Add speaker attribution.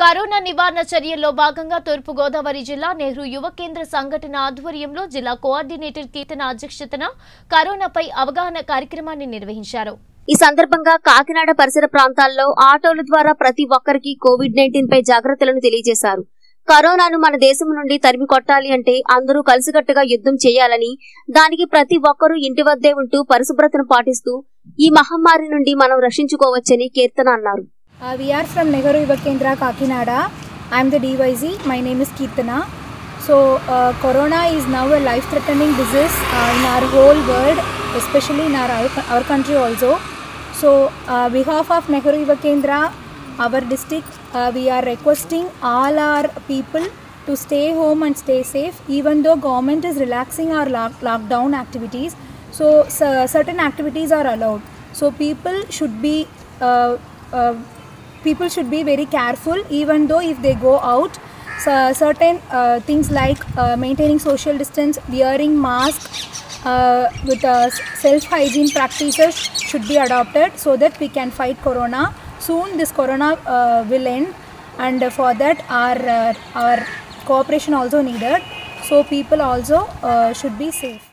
Speaker 1: Corona నివారణ చర్యల్లో భాగంగా తూర్పు గోదావరి జిల్లా నెహ్రూ యువ కేంద్ర సంఘటన ఆధ్వర్యంలో జిల్లా కోఆర్డినేటర్ కీర్తన అధ్యక్షతన కరోనాపై అవగాహన కార్యక్రమాన్ని నిర్వహించారు.
Speaker 2: ఈ సందర్భంగా కాకినాడ పరిసర ప్రాంతాల్లో ఆటోల ద్వారా ప్రతి ఒక్కరికి కోవిడ్-19 పై జాగ్రత్తలను తెలియజేశారు. కరోనాను మన దేశం నుండి తరిమి కొట్టాలి అంటే అందరూ కలిసికట్టుగా యుద్ధం చేయాలని, దానికి ప్రతి ఒక్కరూ ఇంటి వద్దే ఉంటూ పరిశుభ్రతను పాటిస్తూ ఈ మహమ్మారి నుండి మనం రక్షించుకోవచ్చని కీర్తన అన్నారు.
Speaker 3: We are from Nehru Yuva Kendra, Kakinada. I am the DYZ. My name is Keertana. So, Corona is now a life-threatening disease in our whole world, especially in our country also. So, behalf of Nehru Yuva Kendra, our district, we are requesting all our people to stay home and stay safe, even though government is relaxing our lockdown activities. So, certain activities are allowed. So, people should be very careful, even though if they go out. So certain things like maintaining social distance, wearing mask, with self-hygiene practices should be adopted so that we can fight corona. Soon this corona will end, and for that our cooperation also needed. So people also should be safe.